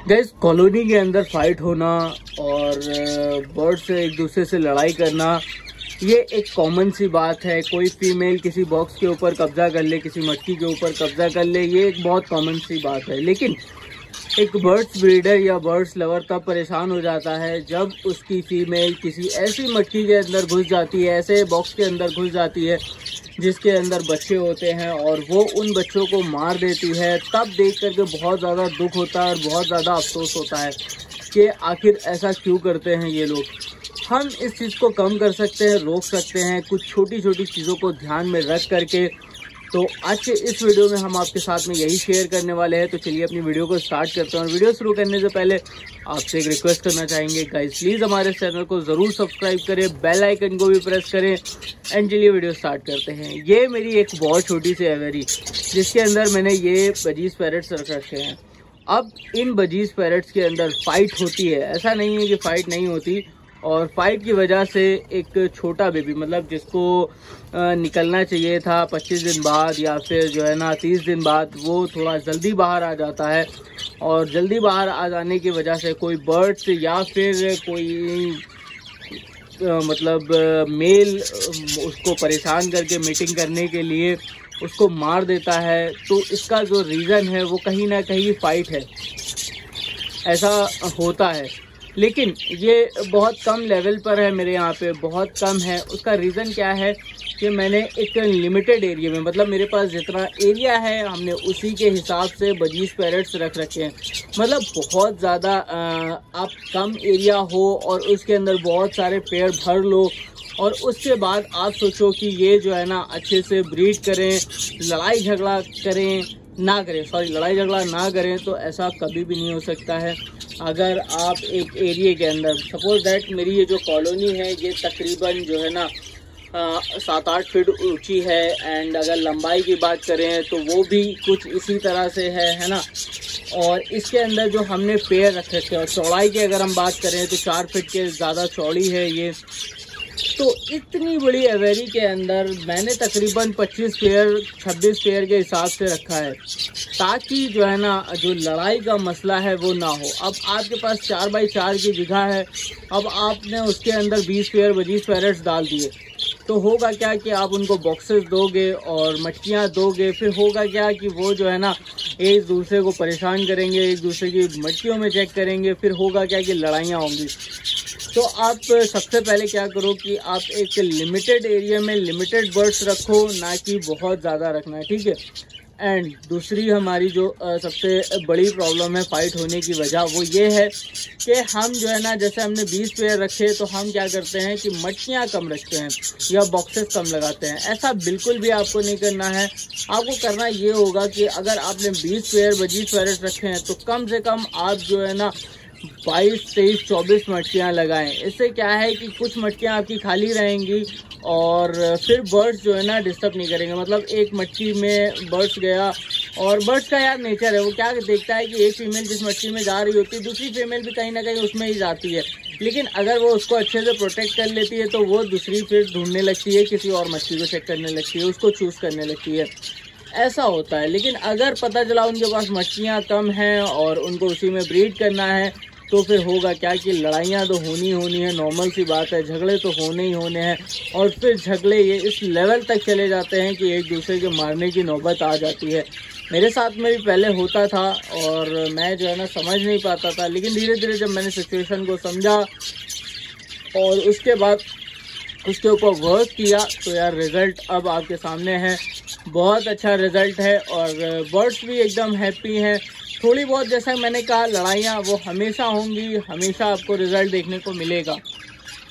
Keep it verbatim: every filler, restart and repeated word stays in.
Guys, colony के अंदर fight होना और बर्ड से एक दूसरे से लड़ाई करना, ये एक कॉमन सी बात है। कोई फीमेल किसी बॉक्स के ऊपर कब्जा कर ले, किसी मटकी के ऊपर कब्जा कर ले, ये एक बहुत कॉमन सी बात है। लेकिन एक बर्ड्स ब्रीडर या बर्ड्स लवर तब परेशान हो जाता है जब उसकी फीमेल किसी ऐसी मटकी के अंदर घुस जाती है, ऐसे बॉक्स के अंदर घुस जाती है जिसके अंदर बच्चे होते हैं और वो उन बच्चों को मार देती है। तब देख करके बहुत ज़्यादा दुख होता है और बहुत ज़्यादा अफसोस होता है कि आखिर ऐसा क्यों करते हैं ये लोग। हम इस चीज़ को कम कर सकते हैं, रोक सकते हैं कुछ छोटी छोटी चीज़ों को ध्यान में रख करके। तो आज के इस वीडियो में हम आपके साथ में यही शेयर करने वाले हैं। तो चलिए अपनी वीडियो को स्टार्ट करते हैं। और वीडियो शुरू करने से पहले आपसे एक रिक्वेस्ट करना चाहेंगे, गाइस प्लीज़ हमारे चैनल को ज़रूर सब्सक्राइब करें, बेल आइकन को भी प्रेस करें। एंड चलिए वीडियो स्टार्ट करते हैं। ये मेरी एक बहुत छोटी सी एवेरी जिसके अंदर मैंने ये बजीज पैरेट्स रख रखे हैं। अब इन बजीज पैरेट्स के अंदर फाइट होती है, ऐसा नहीं है कि फ़ाइट नहीं होती। और फाइट की वजह से एक छोटा बेबी, मतलब जिसको निकलना चाहिए था पच्चीस दिन बाद या फिर जो है ना तीस दिन बाद, वो थोड़ा जल्दी बाहर आ जाता है। और जल्दी बाहर आ जाने की वजह से कोई बर्ड्स या फिर कोई आ, मतलब मेल उसको परेशान करके मीटिंग करने के लिए उसको मार देता है। तो इसका जो रीज़न है वो कहीं ना कहीं फाइट है, ऐसा होता है। लेकिन ये बहुत कम लेवल पर है, मेरे यहाँ पे बहुत कम है। उसका रीज़न क्या है कि मैंने एक लिमिटेड एरिया में, मतलब मेरे पास जितना एरिया है हमने उसी के हिसाब से बजीज पैरेट्स रख रखे हैं। मतलब बहुत ज़्यादा आप कम एरिया हो और उसके अंदर बहुत सारे पेड़ भर लो और उसके बाद आप सोचो कि ये जो है ना अच्छे से ब्रीड करें, लड़ाई झगड़ा करें ना करें सॉरी लड़ाई झगड़ा ना करें, तो ऐसा कभी भी नहीं हो सकता है। अगर आप एक एरिया के अंदर, सपोज दैट मेरी ये जो कॉलोनी है ये तकरीबन जो है ना सात आठ फीट ऊंची है। एंड अगर लंबाई की बात करें तो वो भी कुछ इसी तरह से है है ना। और इसके अंदर जो हमने पेड़ रखे थे, और चौड़ाई की अगर हम बात करें तो चार फीट के ज़्यादा चौड़ी है ये। तो इतनी बड़ी एवेरी के अंदर मैंने तकरीबन पच्चीस पेयर छब्बीस पेयर के हिसाब से रखा है, ताकि जो है ना जो लड़ाई का मसला है वो ना हो। अब आपके पास चार बाई चार की जगह है, अब आपने उसके अंदर बीस पेयर बजीज पैरेट्स डाल दिए, तो होगा क्या कि आप उनको बॉक्सेस दोगे और मटकियाँ दोगे। फिर होगा क्या कि वो जो है ना एक दूसरे को परेशान करेंगे, एक दूसरे की मटकियों में चेक करेंगे। फिर होगा क्या कि लड़ाइयाँ होंगी। तो आप सबसे पहले क्या करो कि आप एक लिमिटेड एरिया में लिमिटेड बर्ड्स रखो, ना कि बहुत ज़्यादा रखना है, ठीक है। एंड दूसरी हमारी जो आ, सबसे बड़ी प्रॉब्लम है फाइट होने की वजह, वो ये है कि हम जो है ना जैसे हमने बीस पेयर रखे तो हम क्या करते हैं कि मटकियाँ कम रखते हैं या बॉक्सेस कम लगाते हैं। ऐसा बिल्कुल भी आपको नहीं करना है। आपको करना ये होगा कि अगर आपने बीस पेयर बजीज पैरेट्स रखे हैं तो कम से कम आप जो है ना बाईस तेईस चौबीस मटकियाँ लगाएं। इससे क्या है कि कुछ मटकियाँ आपकी खाली रहेंगी और फिर बर्ड्स जो है ना डिस्टर्ब नहीं करेंगे। मतलब एक मटकी में बर्ड्स गया, और बर्ड्स का यार नेचर है, वो क्या देखता है कि एक फीमेल जिस मटकी में जा रही होती है दूसरी फीमेल भी कहीं ना कहीं उसमें ही जाती है। लेकिन अगर वो उसको अच्छे से प्रोटेक्ट कर लेती है तो वो दूसरी फिर ढूंढने लगती है, किसी और मटकी को चेक करने लगती है, उसको चूज़ करने लगती है। ऐसा होता है। लेकिन अगर पता चला उनके पास मटकियाँ कम हैं और उनको उसी में ब्रीड करना है, तो फिर होगा क्या कि लड़ाइयाँ तो होनी होनी है, नॉर्मल सी बात है, झगड़े तो होने ही होने हैं। और फिर झगड़े ये इस लेवल तक चले जाते हैं कि एक दूसरे के मारने की नौबत आ जाती है। मेरे साथ में भी पहले होता था और मैं जो है ना समझ नहीं पाता था। लेकिन धीरे धीरे जब मैंने सिचुएशन को समझा और उसके बाद उसके ऊपर वर्क किया, तो यार रिज़ल्ट अब आपके सामने है। बहुत अच्छा रिज़ल्ट है और बर्ड्स भी एकदम हैप्पी हैं। थोड़ी बहुत, जैसा मैंने कहा, लड़ाइयाँ वो हमेशा होंगी, हमेशा आपको रिज़ल्ट देखने को मिलेगा।